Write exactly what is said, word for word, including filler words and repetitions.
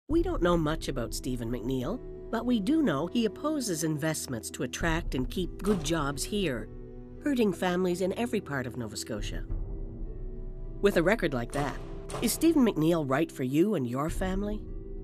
We don't know much about Stephen McNeil, but we do know he opposes investments to attract and keep good jobs here, hurting families in every part of Nova Scotia. With a record like that, is Stephen McNeil right for you and your family?